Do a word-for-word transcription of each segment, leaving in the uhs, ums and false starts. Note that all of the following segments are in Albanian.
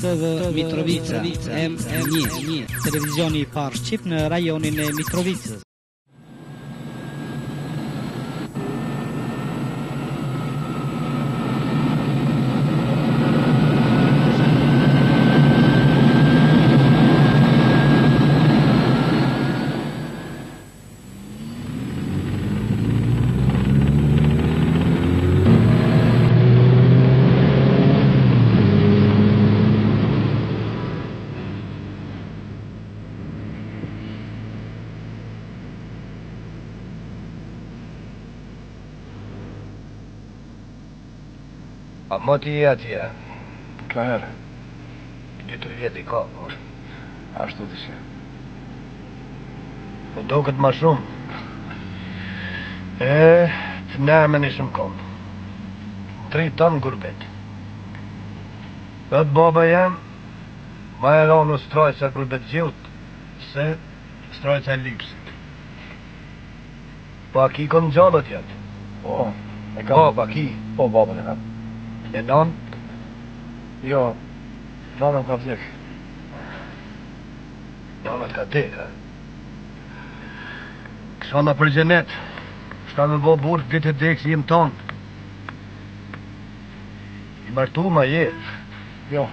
T V Mitrovica, M një, televizioni i parë shqip në rajonin e Mitrovicës. A moti e atje? Ka herë. Dy të vjeti ka, po. Ashtu të që. Po do këtë ma shumë. E, të nërmen ishëm kom. Tri tonë gurbet. Dhe të baba jam, ma e ronë strojca gurbet gjilët, se strojca lipsit. Po a ki kënë gjallët jatë? Po, e kam. Po, pa ki. Po, babën e kam. E nonë? Jo, nanën ka vdek. Nanët ka dek, ha? Kësona për gjenet, shka me bo burë ditë e dek si jem tonë. I martu ma je. Jo.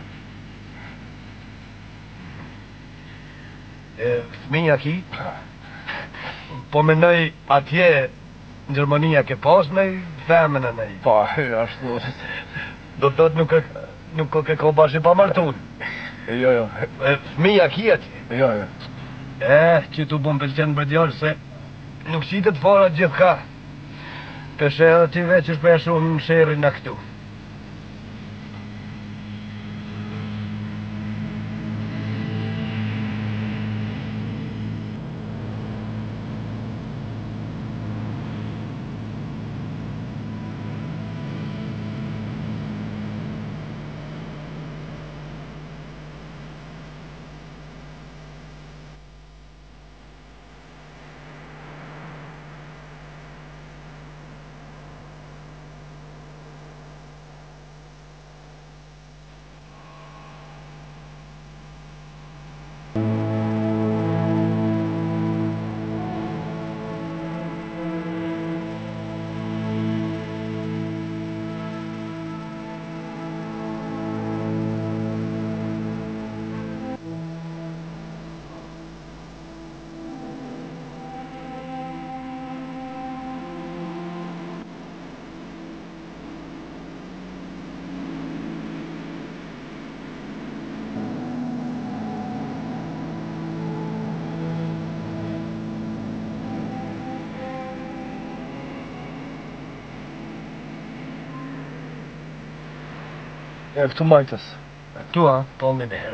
E, fëmija ki? Po menoj atje në Gjermania ke pas me femën e nej. Pa, ashtu. Do të të nuk e nuk e ko bashkë pa martun. Jo, jo. E, fëmija ki atje? Jo, jo. E, që tu bom pëlqen për djallë se nuk qitet fara gjithë ka. Peshe edhe ti veç është për shumë në shërin në këtu. E, këtu majtës. Tu, ha? Po me me herë.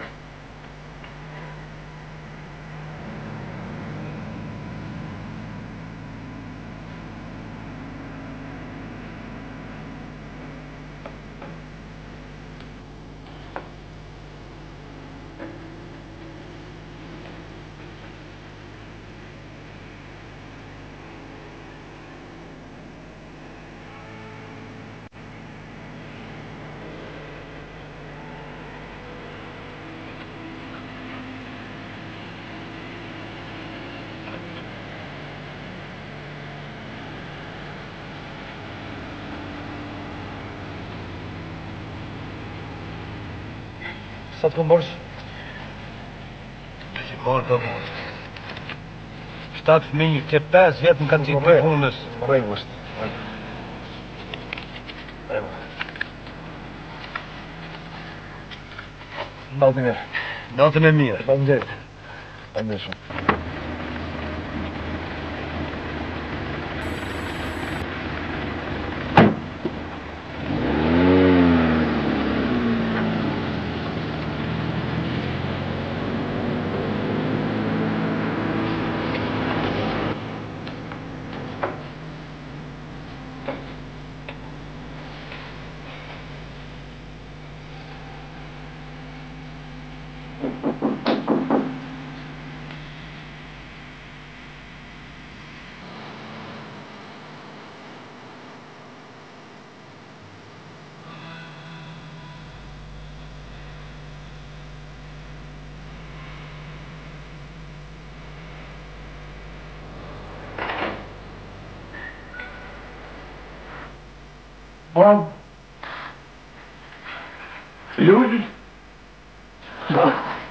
Sa të këmborsh? Të që morë të morë. Shtatë fëmijë, që pesë vjetë më kanë qitë për punës. Më rejgusht. Natën e mirë. Natën e mirë. Pa më gjetë. Pa më gjetë shumë. Po? Lullë? Da.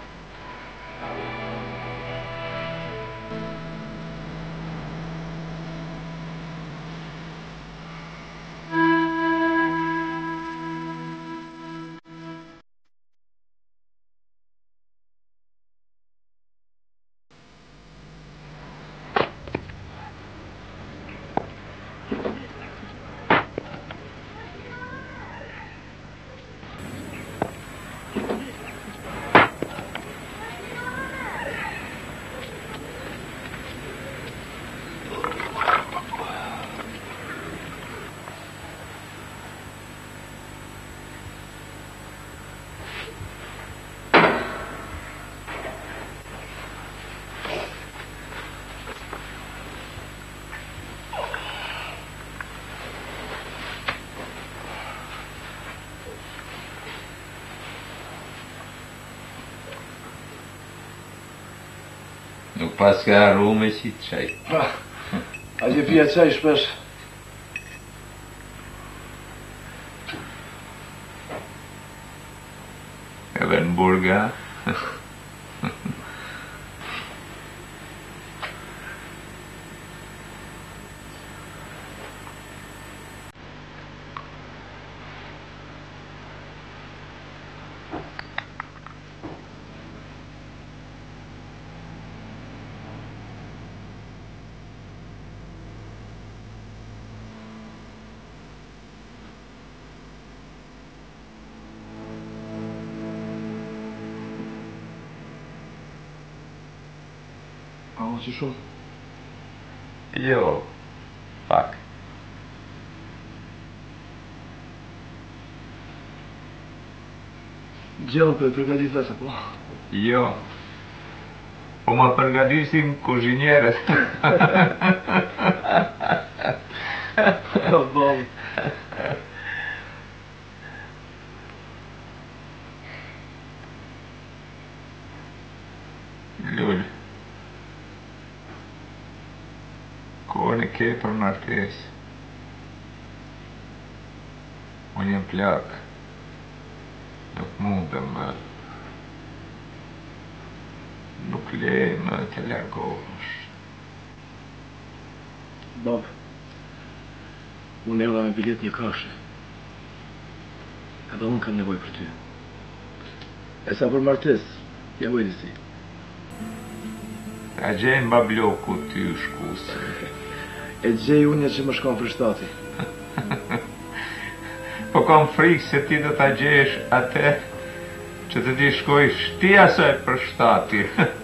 Nuk pas ka arru me qitë qaj. Pra, a që pia qaj shpesh. Edhe në burga. A o që shumë? Jo, pak. Gjellë për përgatit vetë, po? Jo. Po ma përgatisin kuzhinjerët. O, bom. Lull. Kohën e ke për martes. Unë jem plak. Nuk mundem më. Nuk le më të largohesh. Bob, unë erdha me bilet një kashe. Edhe unë kam nevoj për ty. E sa për martes, ja vojnë si. A gjenë babloku ty shkusë. E gjej unë që më shkon për shtati. Po kam frikë se ti do t'a gjesh atë që të ti shkoj shtia saj për shtati.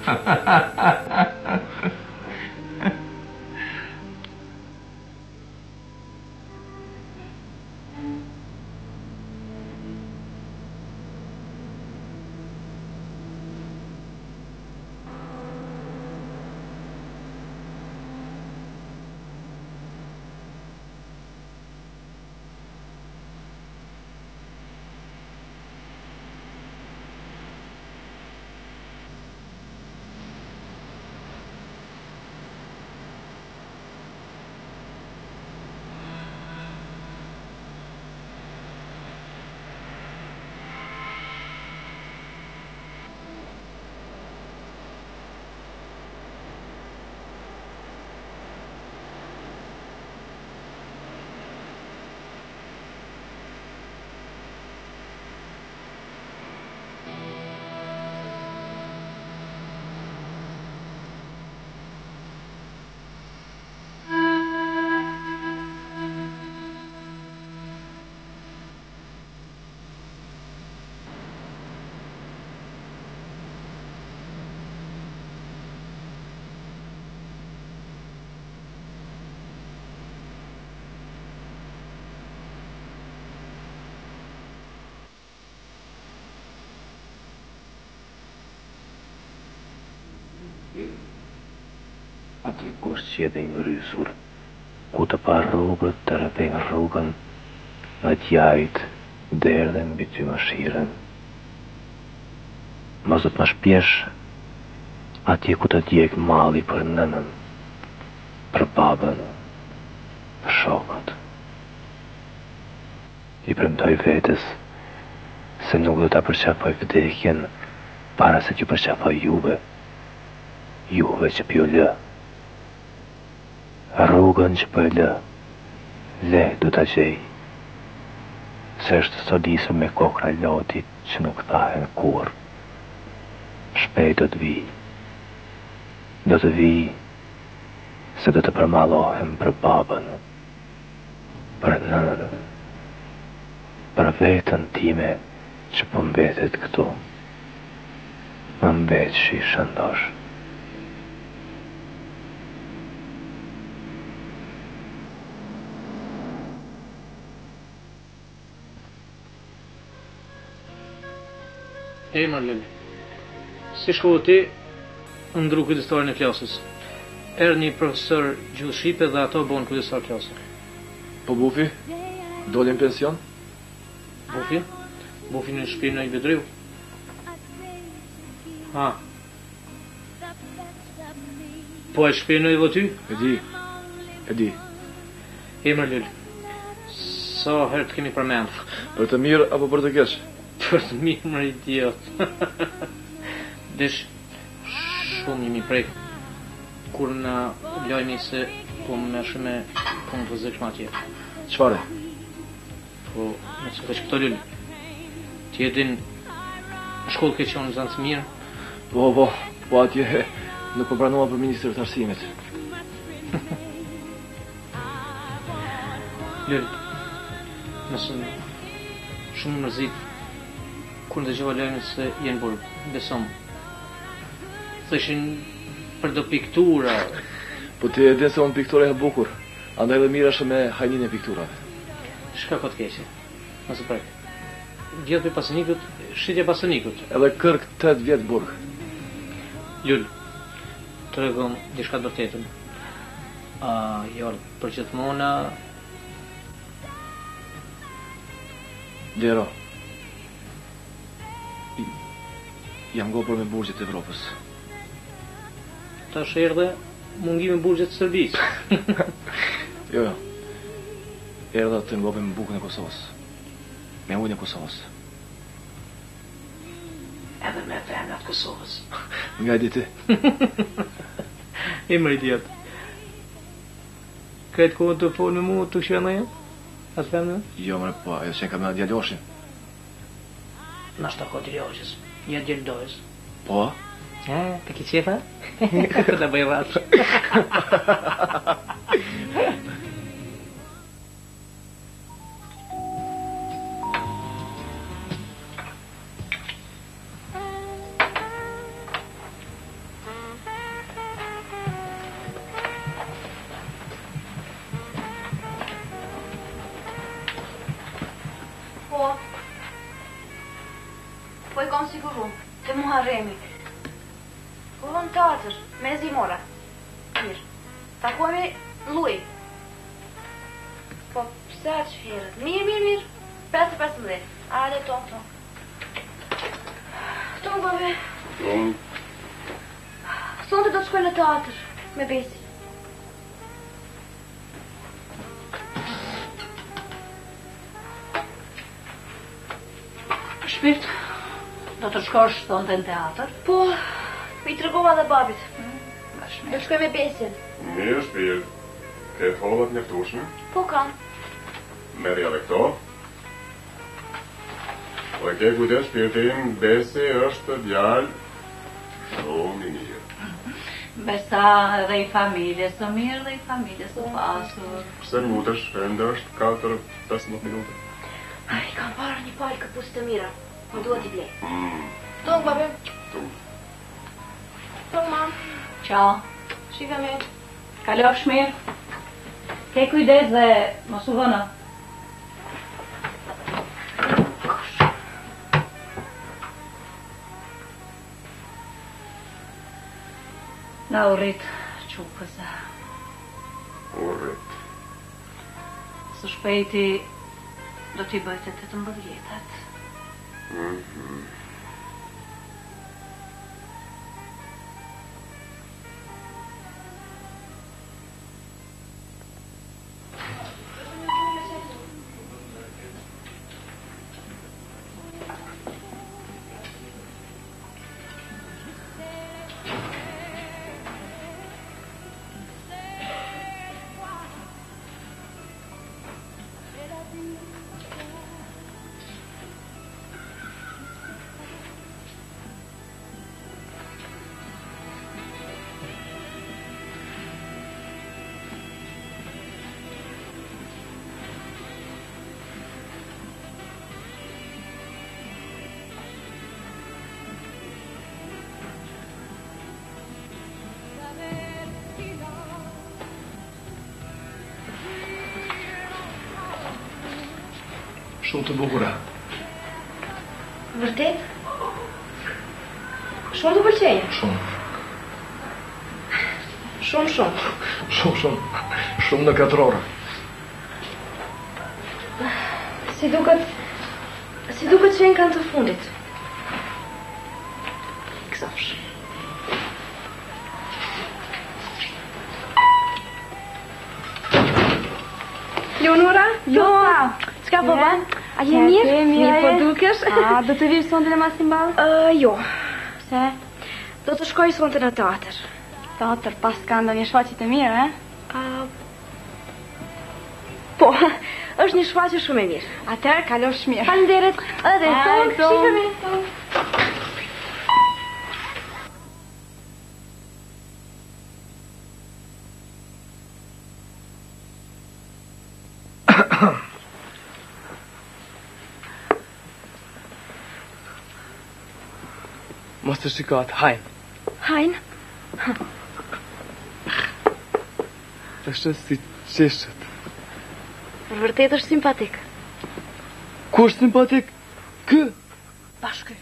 Ati kush qete i mrysur, ku të pa rrugët të rrëthejnë rrugën, në t'jajt derdhen mbi ty më shiren. Mos të më shpjesh atje ku të djek mali për nënën, për babën, për shokët. I premtoj vetes se nuk do ta përqafoj vdekjen para se t'ju përqafoj juve. Juve që pjo lë. Rrugën që për lë, le do t'a gjej. Se është sodisur me kokra lotit që nuk thahen kur. Shpejt do t'vi. Do të vi se do të përmallohem për babën, për nënën, për vetën time që po mbetet këtu. Më mbet shi shëndosh. E Marlene, si shkohu ti, ndru kujdestorin e klasës. Erë një profesor gjuhë shqipe dhe ato bon kujdestar klasë. Po Bufi, doli në pension? Bufi? Bufi në shpinë në i Bedriu? Ha. Po e shpinë në i Voty? E di, e di. E Marlene, sa herë të kemi përmend? Për të mirë apo për të keq? Për të mirë më idiot. Dish, shumë jemi prej kur në lojmi se po më shumë po më të zëkshma atje. Qfare? Po, me që të që këto lullë. Ti edin në shkollë ke qonë në zanë të mirë? Po, po, po atje nuk po pranova për Ministrë të Arsimit. Lullë, nësë shumë mërzit kur në gjova lojnë se jenë burë, besom. Thëshin për do piktura. Po ti e din se unë piktura e bukur, andaj dhe mira shë me hajnin e pikturave. Shka këtë keqe, nësë prek. Vjetë për pasonikut, shqitje pasonikut. Edhe kërk tëtë vjetë burg. Lull, të regon dishka të vërtetën. A, jarë për gjithmona... Dero, jam gopër me burgjet e Evropës. Ta shërë dhe mungime burgjet të Serbisë. Jo, jo. Erdha të ngopem me bukën e Kosovës. Me ujnë e Kosovës. Edhe me venat Kosovës. Nga e diti. E më idiot. Këtë kohën të folë me mu të këshë në jetë? Atë femnë? Jo, mërë, po, ajo që ka me djaloshin. Nashta ko djaloshin. Ja djaldojës. Po? E, të ki qefa? Këtë bëj ratë. Po i kam siguru, të Muharremi. Po në teatr, me zimora. Mirë, takuemi Lui. Po pse që herët? Mirë, mirë, mirë. pesë e pesëmbëdhjetë. Ale, tonë, tonë. Tonë, babe. Tonë. Sonte do të shkoj në teatr, me Besi. Shpirt, do të shkosh sonte në teatr? Po, i tregova dhe babit. Hmm, do shkoj me Besin. Mirë, Shpirt. Ke follat njeftueshme? Po kam. Merja dhe këto. Po e ke kujdes, Shpirtin, Besi është djalë shumë i mirë. Besa dhe i familjes së mirë dhe i familjes së pasur. Pse lutesh, ende është katër pesëmbëdhjetë minuta. Ai, kam parë një palë këpus të mira. Më duhet i blej. Mm. Tonë, babe. Tonë. Tonë, mam. Ciao. Shikame. Kalofsh mirë. Ke kujdes dhe mos u vëno. Na u rrit qupëza. U rrit. Së shpejti do t'i bëjt e tetëmbëdhjetat. Mhm. Shumë të bukura. Vërtet? Shumë të pëlqenjë? Shumë. Shumë, shumë. Shumë, shumë. Shumë në katër orë. Si duket... Si duket që kanë të fundit. Kësafsh. Leonora? Jo, çka po bën? A je mirë? Mirë po dukesh? A do të vish sonte në Masimball? Ë, jo. Pse? Do të shkoj sonte në teatr. Teatr pas ka ndonjë shfaqje të mirë, e? A Po, është një shfaqje shumë e mirë. Atëherë kalosh mirë. Faleminderit. Edhe ton, shikemi. Mos të shikot, hajnë. Hajnë? Është si qeshët. Vërtet është simpatik. Ku është simpatik? Kë? Bashkë.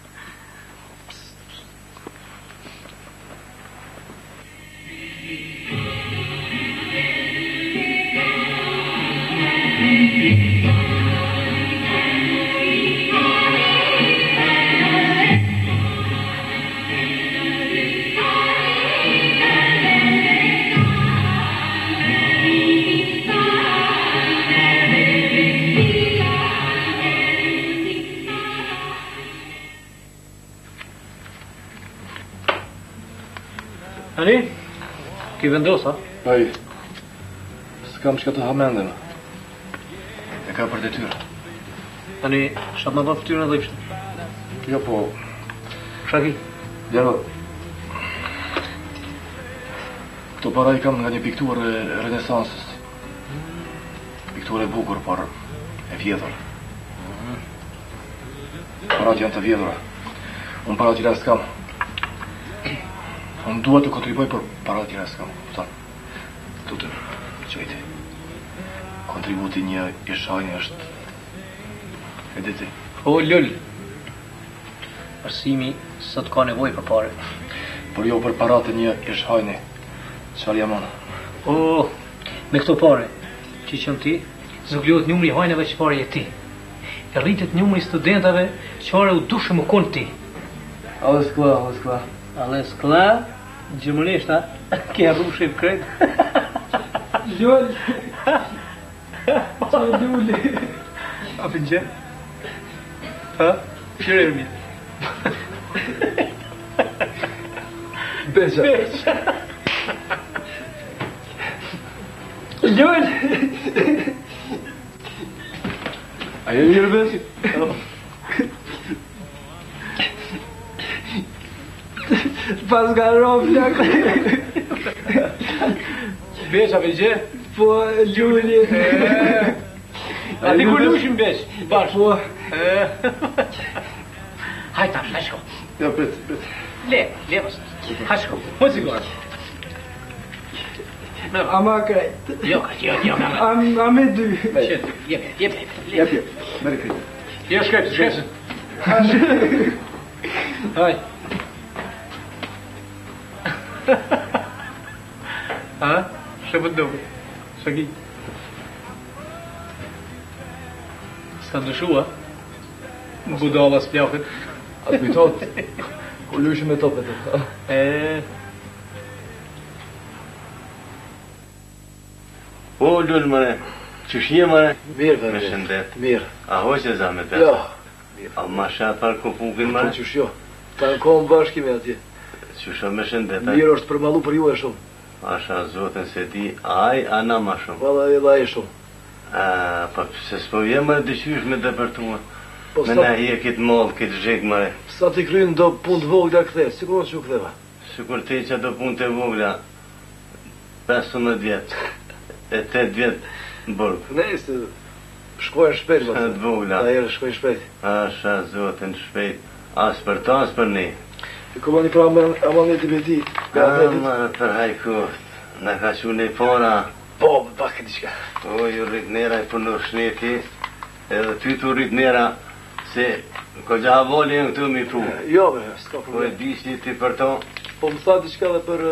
Ani, ki vendosa? Ai, s'kam që ka të hamendem. E ka për detyrë. Ani, shatë më bërë pëtyrën dhe ishte. Jo, po... Shaki? Djero... Këto para i kam nga një pikturë e renesansës. Pikturë e bukur, por e vjedhur. Parat janë të vjedhura. Unë parat tjera s'kam. Unë dua të kontriboj për parat tjera s'kam. Kupton? Tutër, qëjti. Kontributi një jeshajnë është... E diti. O, lull. Arsimi sot ka nevoj për pare. Por jo për parat e një jeshajnë. Qëfar jamona? O, me këto pare, që qëmë ti, zëvljohet numri hajneve që pare je ti. E rritet numri studentave që pare u dushë më konë ti. Ale s'kla, ale s'kla. Ale s'kla, gjëmërisht, ha? Kja rrushim kret. Ljull. Që lulli. A për gjë? Ha? Shire mi. Beqa. Beqa. Ljull. A je mirë beqë? Pas ka rovë flak. Beqa për gjë? Po, Ljulli. A ti kur lushim beq? Bashkë. Po. Hajta, hajshko. Ja, prit, prit. Le, le mos. Hajshko, mo cigare. Ama krejt. Jo, jo, jo. A me dy. Jep, jep, jep. Jep, jep. Merë krejt. Jo, shkajtë, shkajtë. Haj. Ha? Shë për dobe? Shëki? Ska ndëshua? Budala s'pjafet. Atë kujtot. U lushim me topet. E... O, lull, mëre. Që shje, mëre? Mirë, dhe. Me shëndet. Mirë. A hoqë e zamet e? Jo. A ma shatë parë ku pukin, Po mëre? që shjo. Ta në kohë më bashkime atje. Që shë me shëndet, a? Mirë është përmalu për ju e shumë. Asha zotën se ti, aj, ana ma shumë. Valla e la e shumë. A, pa se s'po vje, mëre, dëqysh me dëpërtua. Po Me sa, na hje kitë mollë, kitë zhekë, mëre. sa t'i krynë do punë të vogla këthe, si kur që u këtheva. Shukur ti që do punë të vogla, pesëmbëdhjetë vjetë, e tetë vjetë në burg. Ne, se shkojnë shpejt, Sa të vogla. Ta erë shkojnë shpejt. Asha zotën shpejt, as për ta, as për ne. E ku bani pra amaneti me ti. Ama, për hajkot, në ka që ne pora. Po, më pak e diqka. O, ju rrit nera i përnu shneti, edhe ty të rrit nera se ko gja voli në këtu mi pru. Jo, be, s'ka problem. Po e di si ti për to. Po më tha diçka dhe për...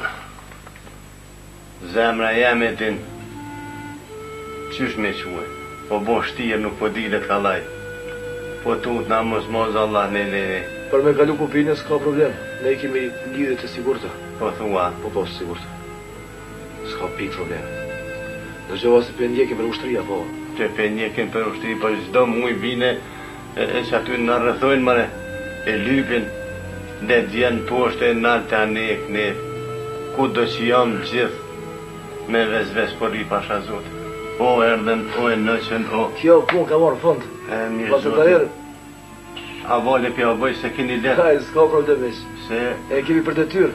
Zemra jeme din. Qysh me quaj? Po bo shtirë nuk po dilet kalaj. Po tut na mos mos Allah ne ne. Për me kalu kupinën s'ka problem. Ne kemi lidhje të sigurta. Po thua. Po po sigurta. S'ka pik problem. Në gjova se për ndjekin për ushtria, po. Që për ndjekin për ushtri, po çdo muj bine e, e që aty në rrëthojnë mëre. E lypin, ne djenë poshtë e nalë të anek, ne ku do që jam gjithë me vezves por i pasha zotë. O erdhen, o e nëqen, o... Kjo pun ka marrë fund. E mirë zotë. A vale pja bëj se kini letë. Hajë, s'ka problemis. Se... E kemi për detyrë.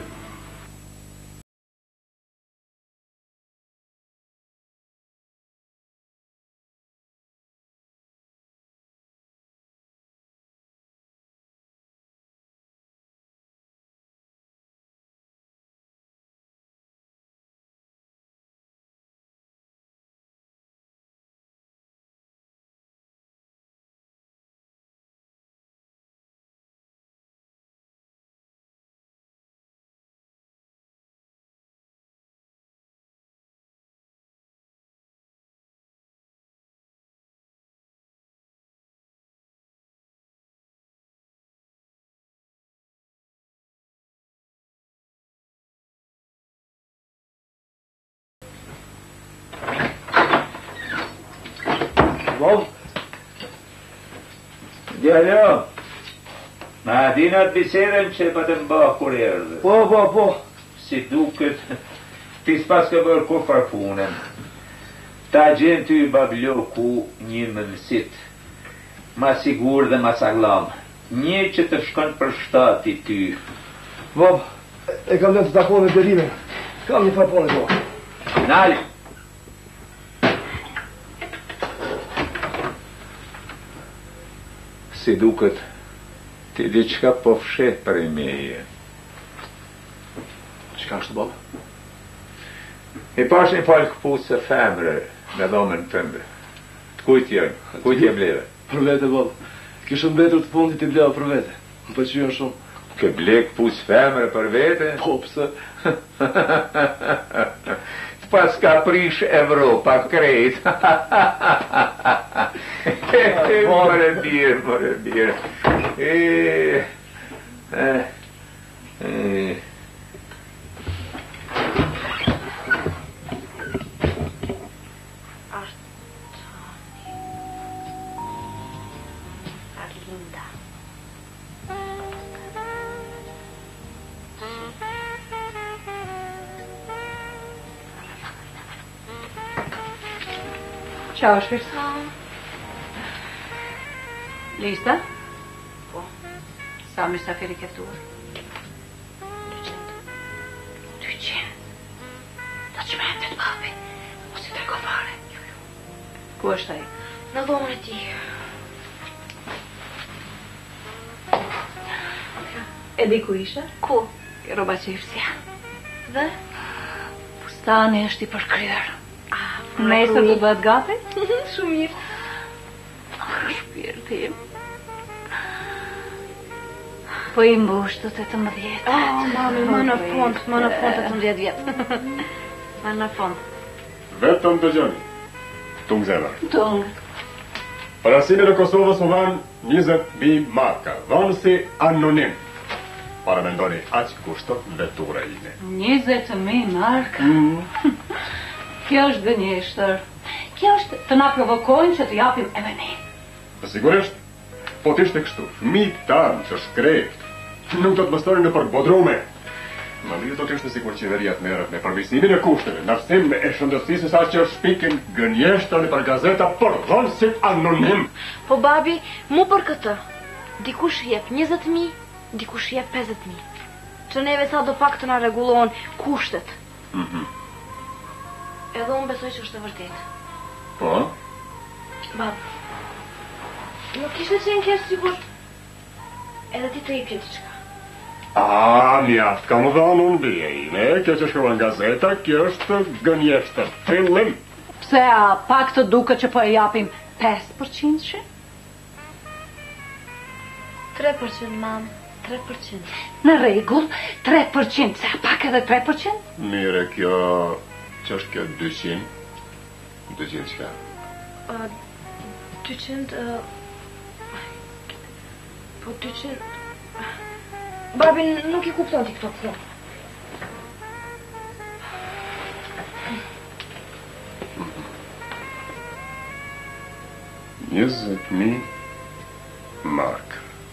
Bob? Djallo, ma dinat bisedën që pa të mba kur erdhe. Po, po, po. Si duket, ti s'pas ka bërë kur farpunën. Ta gjenë ty babloku një mënësit, ma sigur dhe ma saglam. Një që të shkon për shtati ty. Bob, e kam dhe të takon me derime. Kam një farpone do. Nali. Si duket, ti di qka po fshet për i meje. Qka është, Bob? I pash një falë këpusë e femre me dhomën tënde. Të kujt janë? Kujt je bleve? Për vete, Bob. Kishë mbetur të fundit i bleva për vete. Më pëlqyen shumë. Ke ble këpusë femre për vete? Po, pse? Pas ka prish Evropa krejt. More birë, more birë. E, e, e. Ciao, Shvirt. Lista? Po. Sa mysafiri ke ftuar? Dyqend. Dyqend. Do të shmendet, babi. Mos i trego fare. Ku është ai? Në dhomën e tij. E di ku ishe? Ku? Ke roba qifësja. Dhe? Pustani është i përkryer. Nesër do bëhet gati? Shumë mirë. Shpirti im. Po i mbush të të më djetë. Oh, mami, më në fund, më në fund të të më djetë vjetë. Më në fund. Vetëm të gjëni. Tung zemër. Tung. Parasinë në Kosovës më vanë njëzet mijë marka. Vanë si anonim. Para mendoni, aq kushtot vetura ime. njëzet mijë marka? Mm. Kjo është gënjeshtër. Kjo është të na provokojnë që të japim edhe ne. Sigurisht, po t'ishte kështu, fëmijët tanë që shkrejt, nuk do të mëstonin në përbodrume. Më mirë do t'ishte sikur qeveria të merret me përmirësimin e kushteve, në arsim e shëndetësisë sa që shpikin gënjeshtër në për gazeta për dhënësit anonim. Po babi, mu për këtë, dikush jep njëzet mijë, dikush jep pesëdhjetë mijë. Që neve sa do pak të na rregullohen kushtet. Mhm. Edhe unë besoj që është e vërtetë. Po? Bab, nuk ishte që në kesh sigur edhe ti të i pje diçka. A, mjaft, kam dhënë unë bie ime, kjo që shkruan gazeta, kjo është gënjeshtër, fillim. Pse a pak të duket që po e japim pesë përqind që? tre përqind, mam. tre përqind. Në rregull, tre përqind. Se pak edhe tre përqind? Mire, kjo... që është kjo dyqind? dyqind çka? Uh, dyqind... Uh... Po dyqind... Babi nuk I kupton ti këto punë. njëzet mijë mark.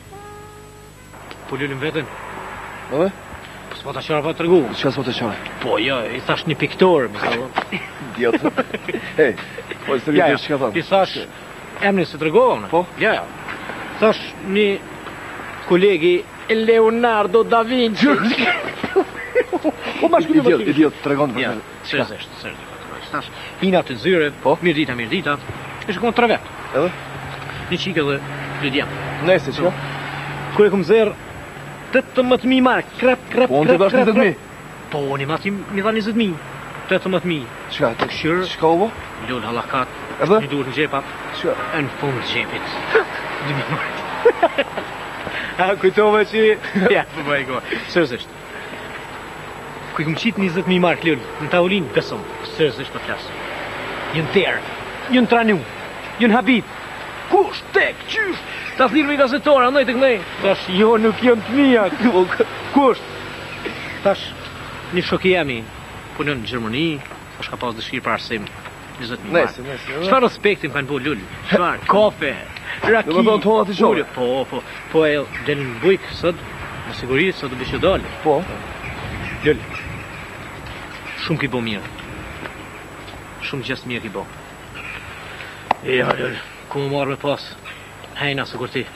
Po lullim vetën. Ove? Po s'po ta qara pa të regu. Qka s'po të qara? Po jo, I thash një piktor, mi sa. Djetë. Hej, po së të rritë që ka thamë? I thash, emnin se të regohë, po? Ja, ja. Thash një kolegi Leonardo da Vinci. Po ma shkullu idiot, idiot, të regonë. Ja, seriosisht, seriosisht. Thash, hina të zyre, po? Mirë dita, mirë dita. E shkon tre vetë. Edhe? Një qikë edhe Lydia. Nese, që? Kër e kom zerë tetëmbëdhjetë mijë mark, krep, krep, po, krep, krep, krep. Po, unë Po, unë I mati mi dha njëzet mijë. tetëmbëdhjetë mijë. Qka, të këshirë? Qka u bo? Lull, halakat. Edhe? Një duhet në gjepat. Qka? E në fund të gjepit. dy mijë mark. A, kujtove që... Ja, po bëj go. Seriosisht. Kuj kom qitë njëzet mijë mark, Lull, në tavolinë, besëm. Seriosisht të flasë. Jënë terë, jënë tranu, jënë habit. Kush, tek, qysh, ta thirë me gazetora, nëjtë të kënej. Tash, jo, nuk jënë të mija. Kush? Tash, një shoki jemi, punën në Gjermani, tash ka pas dëshirë për arsim, njëzet mijë mark. Nese, nese. Qfar respektim kanë bu, Lull? Qfar, kafe, raki. Dhe me do në tonë ati shore? Po, po, po e delin në bujk, sot, në sigurit, sot të bishë dalë. Po. Lull, shumë ki bo mirë. Shumë gjesë mirë ki bo. Ja, Lull, ku më marrë me pas, hejna së kur ti.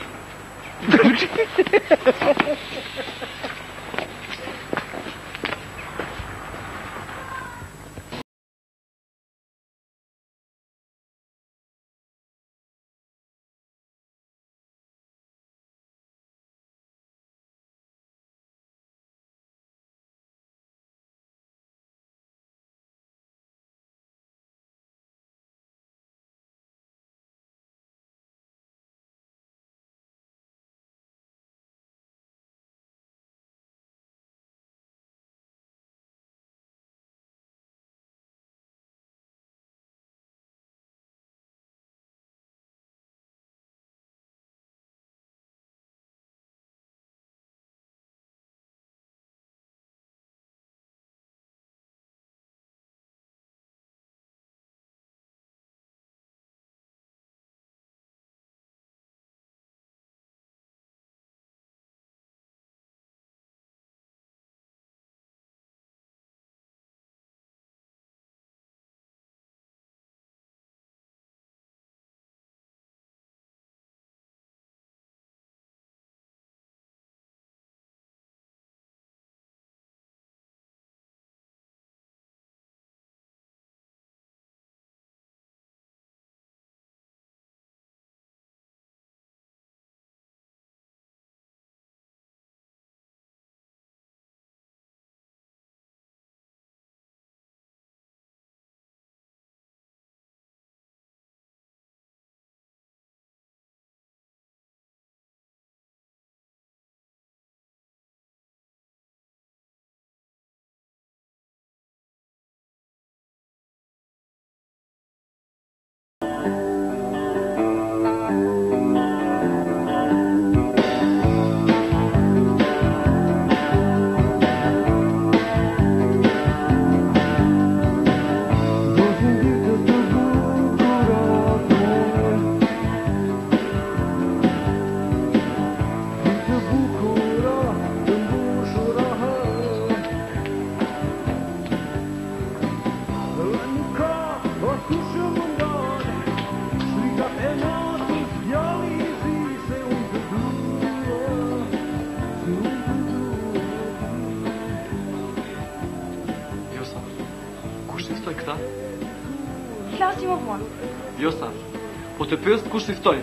Flasi më vonë. Jo sa. Po të pyes kush i ftoi?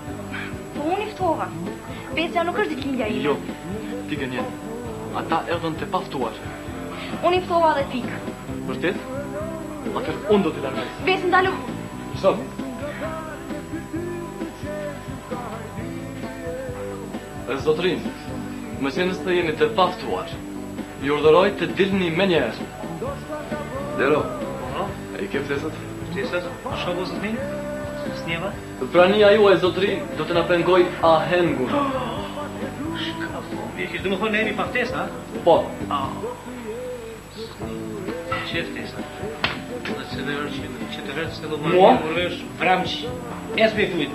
Po unë i ftova. Besja nuk është ditëlindja ime. Jo. Ti gënjen. Ata erdhën të paftuar. Unë i ftova dhe pik. Vërtet? Atëherë unë do t'i largoj. Besë ndalu. Sot. Zotrin, më qenës të jeni të paftuar, ju urdhëroj të dilni me njerë. Dero, e i ke ftesët? Ftesët? Shoku Zotrin? Snjeva? Prania juaj, Zotrin, do të na pengoj ahengun. Shka po, vjekish, du më thonë ne jemi pa ftesë, ha? Po. Që ftesë? Dhe që dhe rë që të rëtë se do më Mua? më rësh vramq, es me fujt.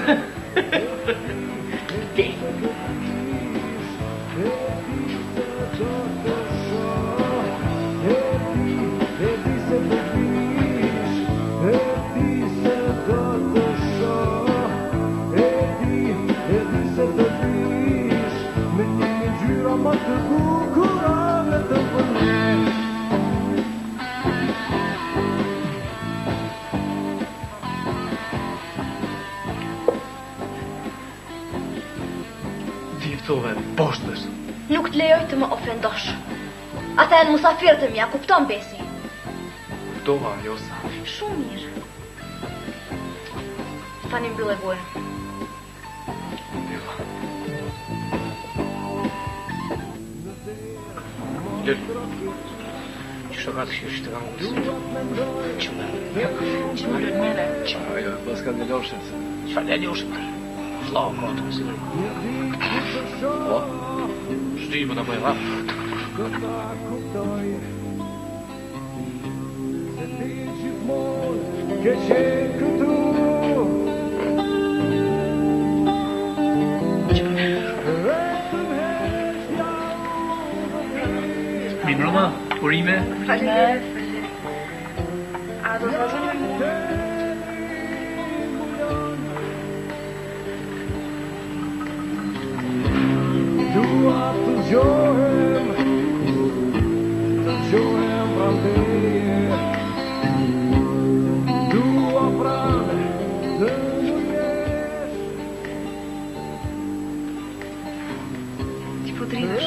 Viftove, poshtës. Nuk të lejoj të më ofendosh. Ata janë musafirët e mia, kupton besi? Kuptova, Josa. Shumë mirë. Tani mbyll e gojën. Lëll, që shtë ka të shirë shtë ka më gësë? Që më që më lëllë mene? Që më Ajo, pas ka në loshët. që fa në ljoshët? Flau, ka të mësë lëllë. Po? Shdi më në bëjë rafë. Che c'è tu? Mi mbroma, urime. Faleminderit. A do të vazhdoni me mua? Dua të gjohem, të gjohem prandej. Dua pranë të nuk jesh. Ti po drihesh?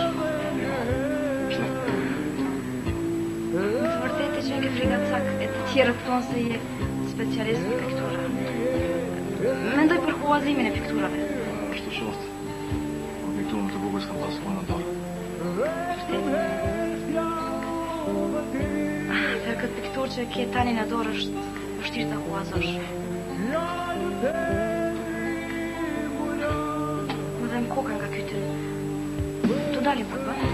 Në të vërtetë që ke frigat sak e të tjerët thonë se je specialist në piktura. Mendoj për huazimin e pikturave. Kështu shoftë. Po pikturën të bukur s'kam pasur në dorë. Për këtë pikturë që ke tani në dorë është vështirë ta huazosh. Më dhem koka nga ky ty. Tu dalim pak, ba?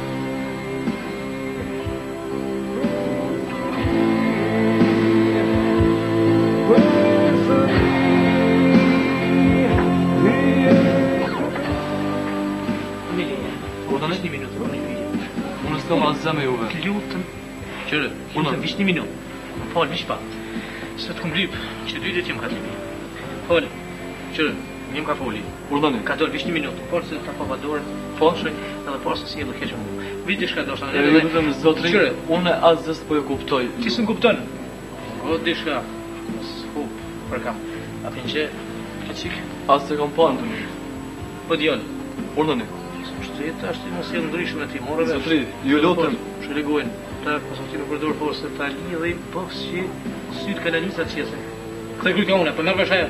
Urdhënës një minutë, unë i vijë. Unë s'kam asgjë me juve. Të lutëm. Qërë, lutëm, vish një minutë. Më falë, vish pa. Se të kum lypë, që dy dhe ti më ka të lipi. Falë, qërë, një më ka foli. Urdhëni. Ka dorë, vish një minutë. Por se ta papa dorë, foshoj, edhe por se si e do keqë mu. Vish di shka doshta. E vetëm zotrin, unë asgjë s'po e kuptoj. Ti s'm kupton. O di shka. S'ku, për kam. A fin që, ke qik? As se kam panë të një. Po djallë. Urdhëni. Shtetë është të mos jetë ndryshme ti, morë vesh. Zotri, ju lutem. Shregojnë, ta pasëm ti në përdor po se ta lidhe i bëfës që sytë kalanisat qese. Këtë e kujtë une, për nërë vesh aja.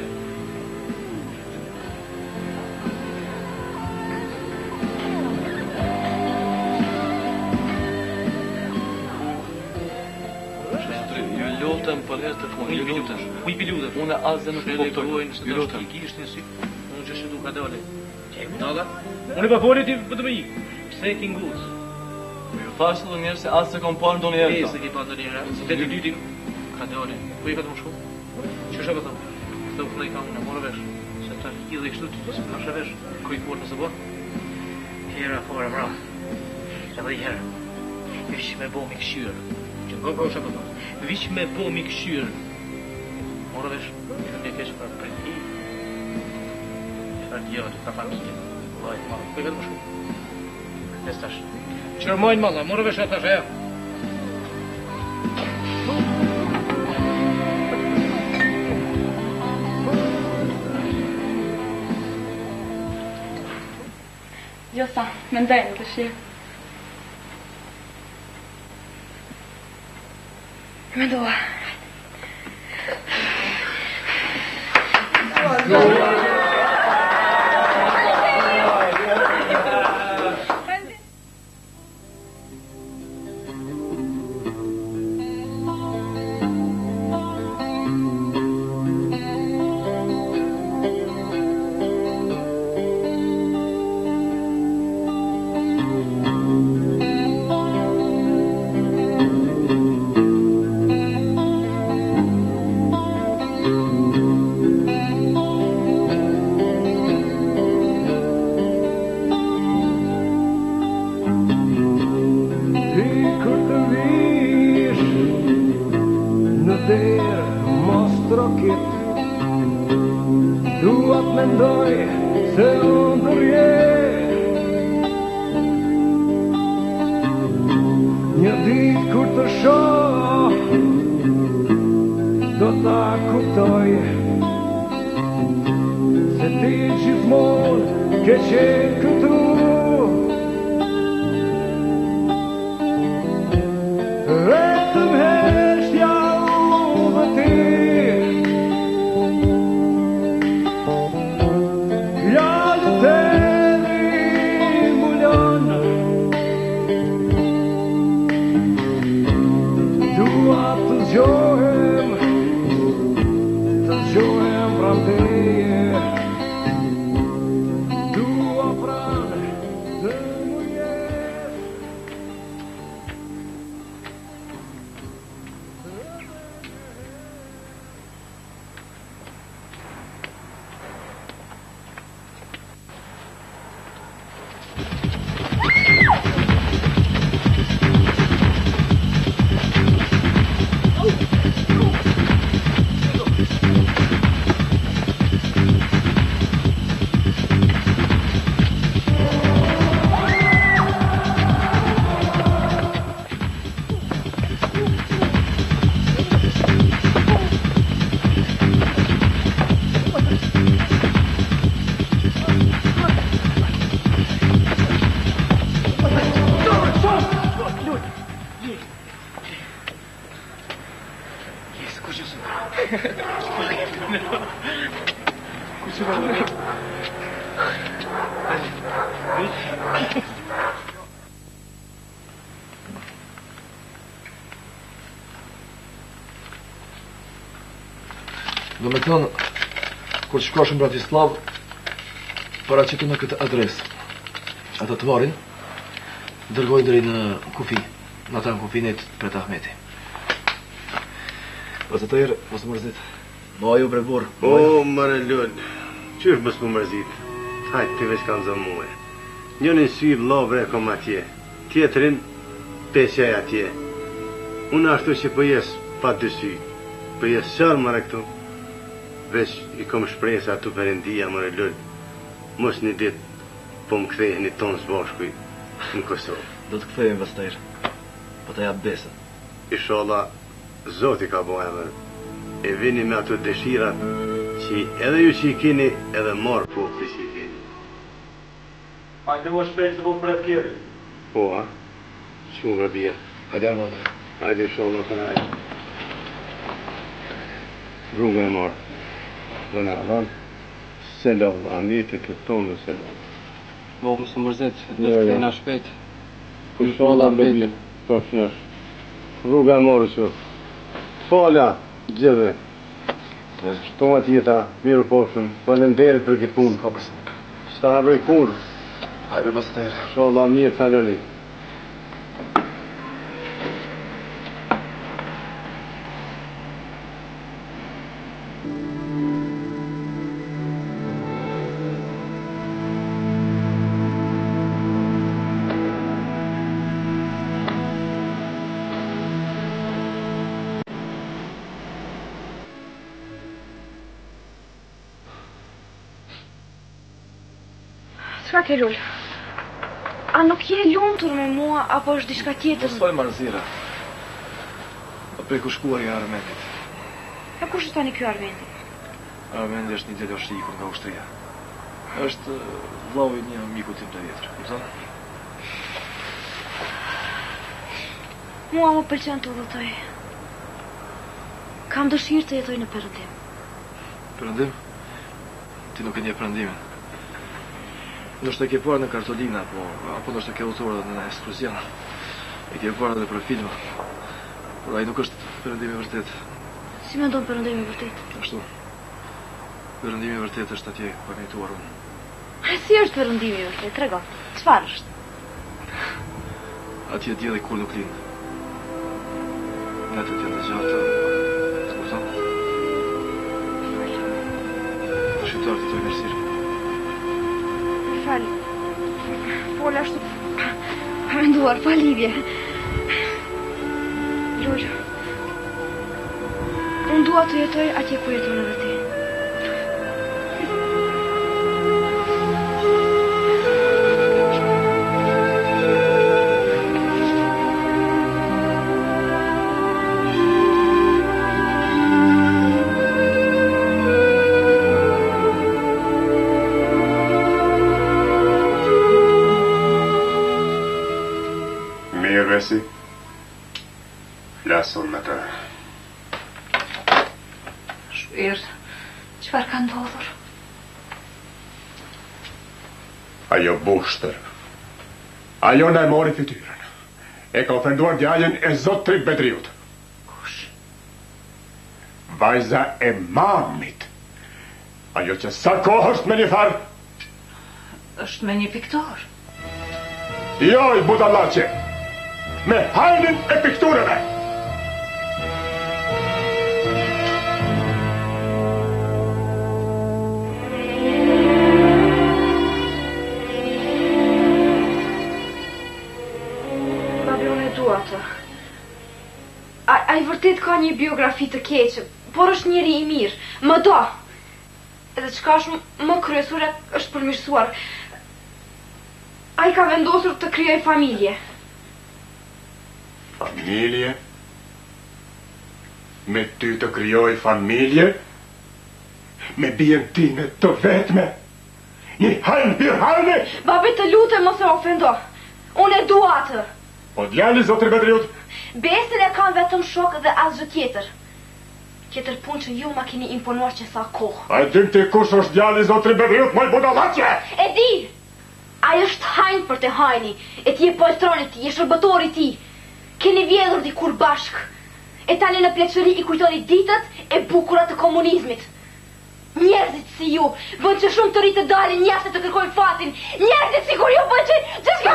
Zotri, ju lutem për herë të fundit, ju lutem. Ujpi lutem. Unë asgjë nuk kuptoj. Shregojnë, se Ju të lutem. është i kishtë në sy. Unë që shëtu ka dole. Që e kujtala? Unë e pa foli ti për të më i. Pse e ki ngusë? Ju thashtë të njerë se as se kam parë ndonjëherë. E se ki pa ndonjëherë. Se të dyti ka dole. Po i ka të më shku? Që shë për thëmë? Këtë u këllë i kam në morë vesh. Se ta lidhe i kështu të të më shë vesh. Kërë i kur nëse bo? Hera fora mra. Edhe i herë. Vish me bo mi këshyrë. Që në go shë për thëmë. Vish me bo mi këshyrë. Morë vesh. Në kesh për për i. Për djallë, ka familje. Lajtë marë. Po i ka të më shku? Nestash. Qërë mojnë malla, morë vesh atash aja. Gjosa, me ndajnë të shi. Me ndoha. mendoj se unë përje një ditë kur të shoh do ta kuptoj se ti gjithmonë ke qenë këtu vetëm heshtja u dhe ti fjallët e mi mulon dua të zgjohem të zgjohem pran teje dua pran të mujer. Do me thënë, kur të shkosh në Bratislav, paraqitu në këtë adresë. Ata të marrin, dërgojnë deri në kufi, në ata në kufinit për të Ahmeti. Ose të erë, mos mërzit. Ma ju bre burë. O, mërë lull, qysh mos më mërzit? Hajtë të veç kanë zë muhe. Njënin sy lavre e kom atje, tjetërin pesjaj atje. Unë ashtu që pëjes pa dy sy, pëjes qarë mërë këtu. Veç i kom shpresa atu përëndia, mërë lull. Mos një dit po më kthejnë një tonë zbashkuj në Kosovë. Do të kthejnë vështirë, po të jap besën. Inshallah, Zoti ka bo emër. E vini me ato dëshirat që edhe ju që i keni, edhe marë popli që i keni. Hajde më shpejt se po pret kjeri. Po, a? Shumë rëbje. Hajde armë dhe. Hajde, inshallah, të najë. Rrugë e marë. Dhe në adhanë. Selam, anit e këtë tonë dhe selam. Bo, më së mërzit, dhe të këtejna shpejt. Inshallah, rëbje. Po, shnash. Rrugë e marë që. Falja, gjithë. Shtoma tjeta, mirë poshëm, falenderit për këtë punë. Ka përse. Shta habroj kur. Hajde më stërë. Inshallah, mirë të lëli. Çka ke lull? A nuk je lumtur me mua, apo është diçka tjetër? Mosoj Marzira. O për ku shkuar i Armendit. E kush është tani ky Armendi? Armendi është një djalosh i ikur nga ushtria. Është vllau i një miku tim të vjetër, kupton? Mua më pëlqen të udhëtoj. Kam dëshirë të jetoj në Perëndim. Perëndim? Ti nuk e nje Perëndimin. Nështë e ke parë në kartolina, apo, apo nështë e ke udhëtuar edhe në ekskluzion. E ke parë edhe për filma. Por ai nuk është Perëndimi i vërtet. Si mendon Perëndimi i vërtet? Ashtu. Perëndimi i vërtet është atje ku kam jetuar unë. A si është Perëndimi i vërtet? Trego. Çfarë është? Atje dielli kur nuk lind. Natët janë të gjata. Kupton? Shqiptar të toj mërësirë. Fal. Fola ashtu. Pa menduar, pa lidhje. Lul. Unë dua të jetoj atje ku jeton edhe ti. Mirë, Vesi. Flasun me të. Shpirë, qëfar ka ndodhur? Ajo Bushtër. Ajo na e mori fytyrën. E ka ofenduar djalin e Zot Trip Betriut. Kush? Vajza e mamit. Ajo që sa kohë është me një farë? Është me një piktor. Jo, i budallaqe. Me hajnin e piktureve. Babi, unë e dua të. A, a i vërtet ka një biografi të keqe, por është njeri i mirë. Më do. Edhe çka është më kryesore është përmirësuar. A i ka vendosur të krijoj familje. Familje? Me ty të krijoj familje? Me bien time të vetme? Një hajnë bir hajnë? Babi, të lutem mos e ofendo. Unë e dua atë. Po djali Zotri Betriut? Besin e kam vetëm shok dhe asgjë tjetër. Tjetër punë që ju ma keni imponuar që sa kohë. A e dim ti kush është djali Zotri Betriut, moj budallaqe? E di! Ai është hajnë për të hajni, e ti e poltroni ti, e shërbëtori ti. Keni vjedhur dikur bashk. E tani në pleqëri i kujtoni ditët e bukurat të komunizmit. Njerëzit si ju, vën që shumë të rritë të dalin jashtë të kërkojnë fatin. Njerëzit sigur ju vën që... që s'ka...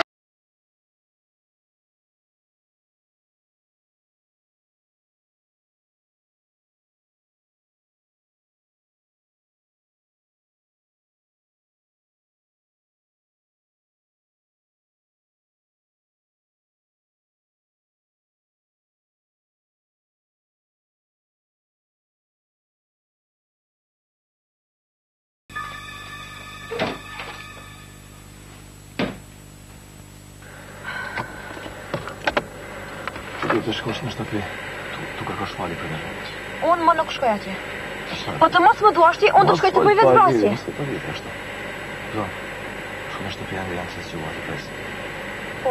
Do të shkosh në shtëpi, tu, tu kërkosh falje për njerëz. Unë më nuk shkoj atje. Po të mos më duash ti, unë do shkoj të bëj vetë vrasje. Mos të bëj ashtu. Do. Shkoj në shtëpi ande janë se zgjuar të pres. Po.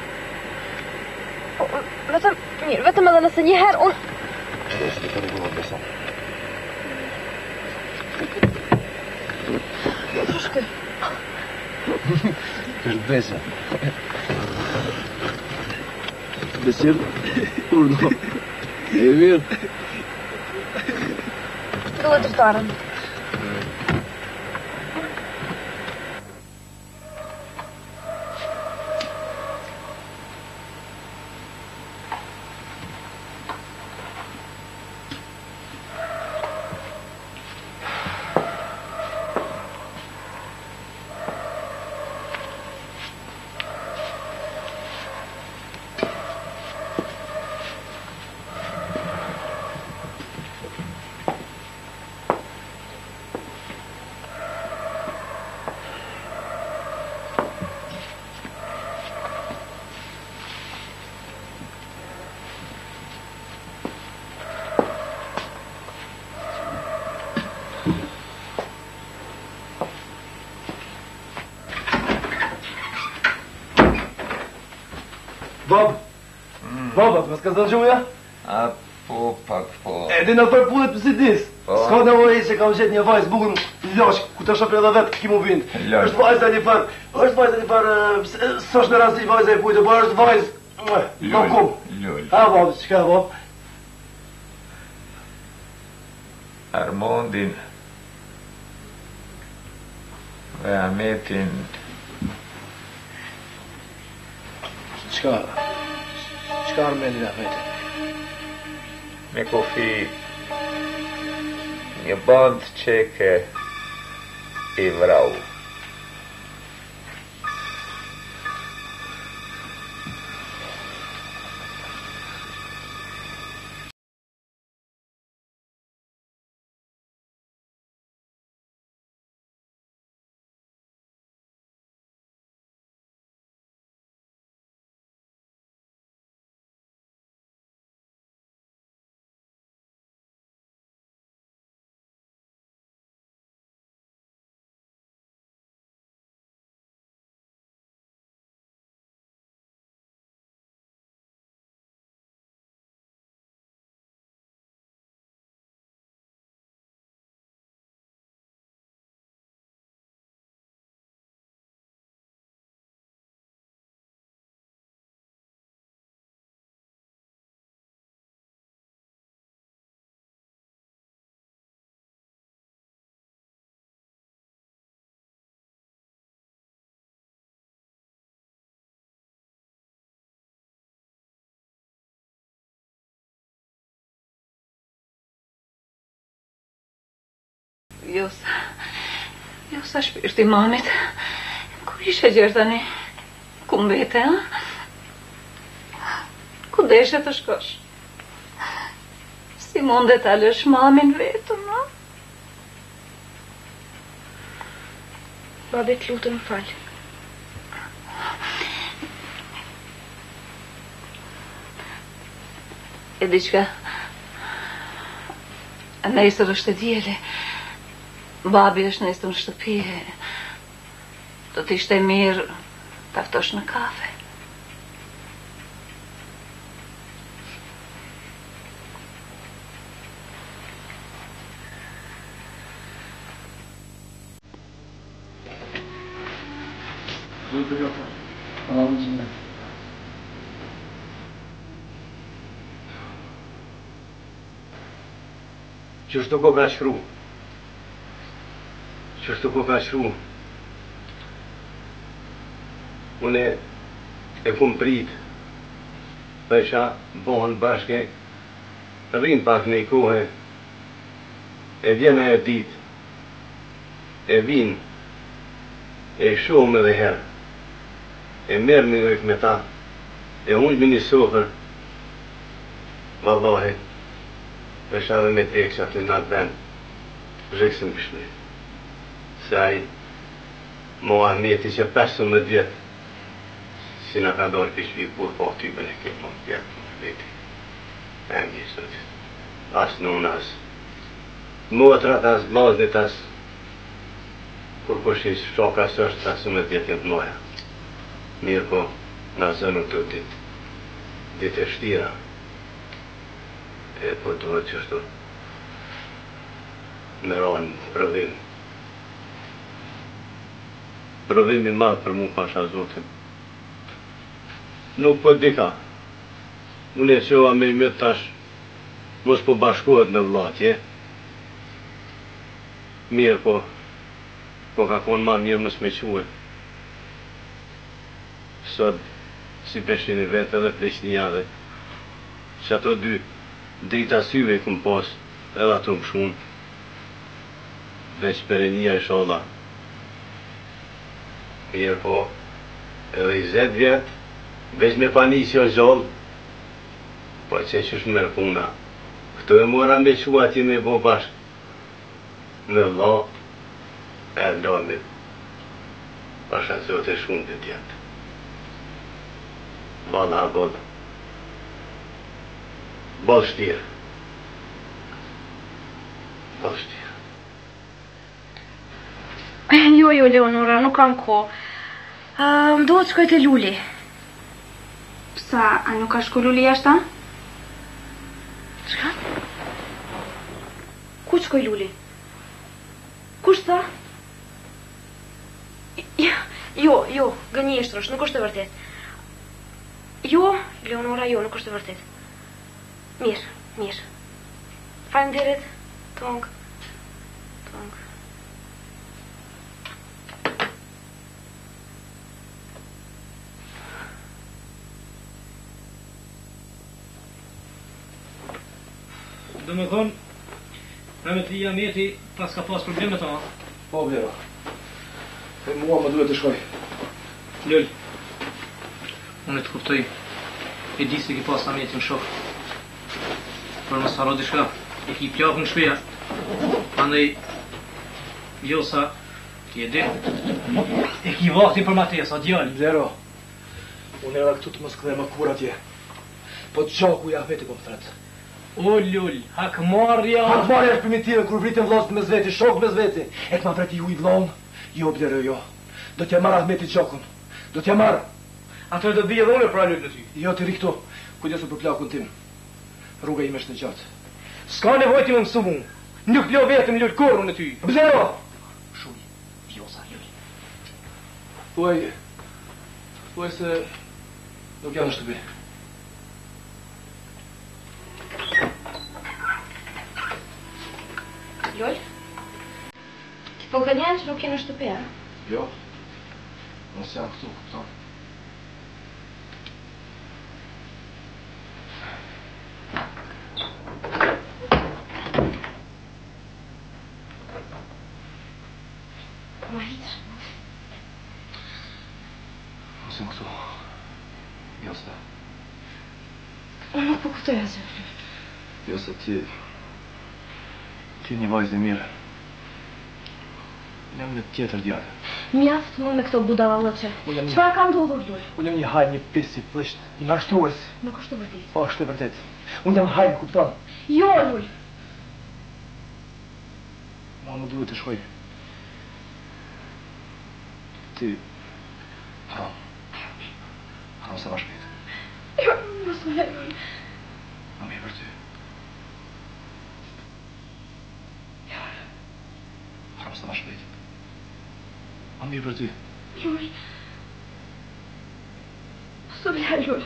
Po, vetëm, mirë, vetëm edhe nëse një herë unë... Do të të rregullo besa. Do të shkoj. Është besa. Besir, urdo. E mirë. Duhet të shtarën. Bob, Bob, më s'ka zënë gjuja? A, po, pak, po. E di në fër punët për si dis. Po. S'ka në ojë që kam gjetë një vajzë bukur losh, ku të shopë edhe vetë ki mu vind. Losh. Është vajzë një farë, është vajzë një farë, s'është në rasti vajzë e pujtë, po është vajzë, në kum. Lull. A, Bob, qëka, Bob? Armondin dhe Ametin. Qëka? Qëka Armendin Ametin? Me kofi një band qeke i vrau. Jo sa... Jo sa shpirti mamit. Ku ishe gjerë tani? Ku mbete, ha? Ku deshe të shkosh? Si mundet ta lësh mamin vetëm, ha? Babi, të lutem, fal. E diqka, nesër është e djele, babi është nesër në shtëpi, do t'ishte mirë t'aftosh në kafe. Qështu ko ka shkru? Qështu ko ka shkru? Une e kum prit, përësha bohën bashke, rrinë pak në i kohë, e vjene e dit, e vinë, e shumë edhe herë, e merë një ujtë me ta, e unë me një sofër, vallahi, përësha dhe me të eksa të natë ben, rëksën pëshme. Se aji, mo Ahmeti që pesëmbëdhjetë vjetë, si në ka dorë për shpikë kur po ty bëne ke po të vjetë më veti. E më gjithë të asë në asë, motrat asë, blaznit asë, kur kush i shoka së është pesëmbëdhjetë vjetë jetë moja. Mirë po, në zënë të ditë, ditë e shtira, e po duhet qështu, me ronë prodhim. Prodhimi madhë për mu pasha Zotin. Nuk po dika. Unë e qova me i mëtë tash, mos po bashkohet në vlatje. Mirë po, po ka konë ma mirë mos me quë. Sot, si peshin e vetë edhe Prishtinjave, që ato dy drita syve i këm pas, edhe ato më shumë, veç perenia i sholla. Mirë po, edhe i zetë vjetë, veç me panisjo zhollë, po që që është mërë puna. Këto e mora me qua ati me bo bashkë, në vla, e lomit, pasha zote shumë të tjetë. Valla bollë, bollë shtirë, bollë shtirë. Jo, jo, Leonora, nuk kam ko. Më do të shkoj të Luli. Psa, a nuk ka shku Luli jashta? Qka? Ku shkoj Luli? Kush tha? Jo, jo, gënjeshtrosh, nuk është e vërtet. Jo, Leonora, jo, nuk është e vërtet. Mirë, mirë. Faleminderit, tong, tong. Do me thonë, në me të lija Meti, pas ka pas probleme ta? Po, vlera. E mua më duhet të shkoj. Lull, unë të kuptoj, e di se ki pas Meti në shok. Për mësë haro dishka, e ki plakë në shpeja. Andaj, jo sa, ti e di, e ki vakti për Matesa, djallë. Vlero, unë era këtu të mos këdhe më kur atje. Po të qaku ja Meti po më thretë. O, lull, hakmarja... Hakmarja është primitive, kur vritin vlasët me zveti, shok me zveti. E të ma vreti ju i vlonë, jo, blerë, jo. Do t'ja marrë Ahmeti qokun, do t'ja marrë. Ato e do bije dhe unë pra lull në ty. Jo, t'i ri këtu, kujdesu për plakun tim. Rruga ime është në gjatë. Ska nevoj ti më mësu mu, nuk lo vetëm lull korën në ty. Blero! Shumë, jo sa, lull. Thuaj, thuaj se nuk jam në shtëpi. Lull? Ti po gënjen që nuk je në shtëpi, a? Jo. Nësë jam këtu, këpëton. Unë nuk po kuptoj asgjë. Jo se ti... Ti një vajzë e mire. Unë jam një tjetër djale. Mjaft mund me këto budallallëçe. Çfarë ka ndodhur Lul? Unë jam një hajnë, një pis i plisht, i ngarshtues. Nuk është e vërtetë. Po, është e vërtetë. Unë jam hajnë, kupton? Jo, Lul. Ma më duhet të shkoj. Ti... Haram. Haram se ma shpejt. Jo, mos më hej. Ma mirë për ty. Haram se ma shpejt. Ma mirë për ty. Lul. Mos më hej, Lul.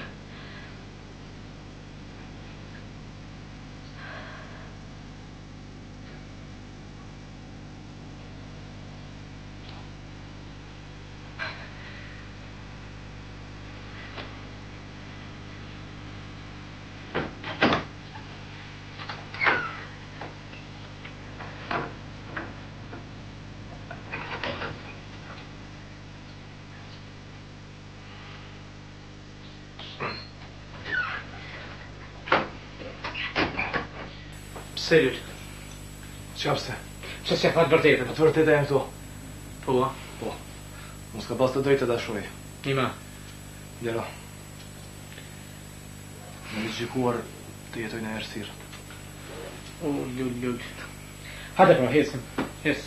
Pse, Lul? Qa pse? Që s'ja fatë vërtetën? Të vërtetë e jam këtu. Po, a? Po. Mos ka pas të drejtë të dashoj. Nima. Djelo. Në një gjikuar të jetoj në erësirë. O, Lul, Lul. Hajde pra, hesim. Hes.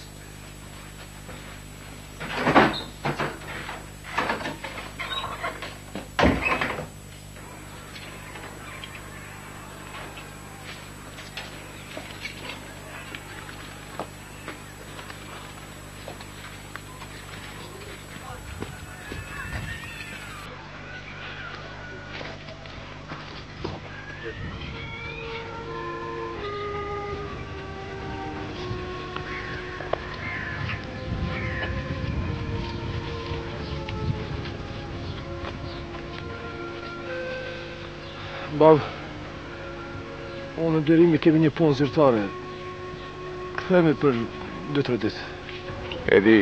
Bab, unë në derimi kemi një punë zyrtare. Këthemi për dy tre ditë. E di,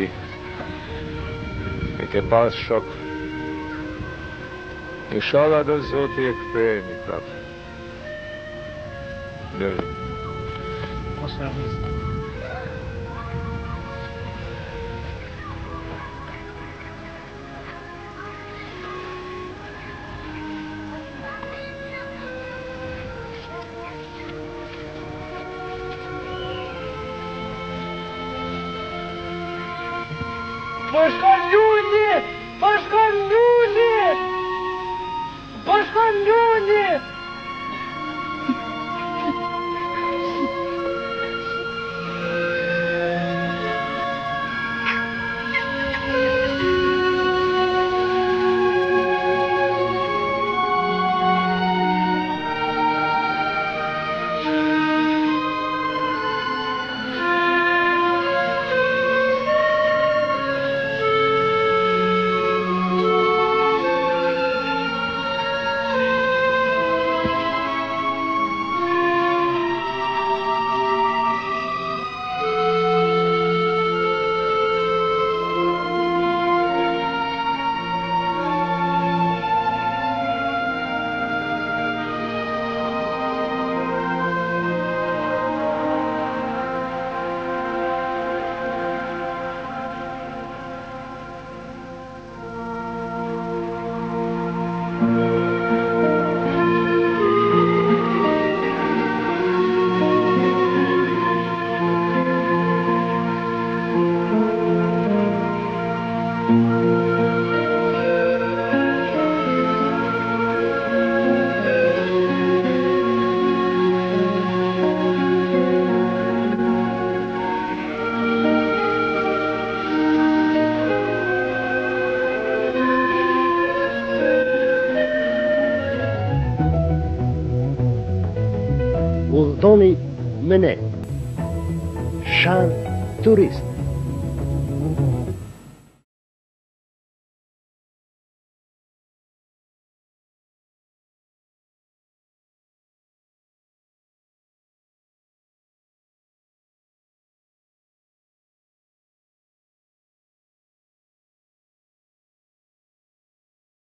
e ke pas shok. Inshallah do Zoti e kthehemi prapë. Lëri. Mos në rëmizë. Po shkon Luli! Po shkon Luli! Po shkon Luli! Udhëtoni me ne. Shan Turist.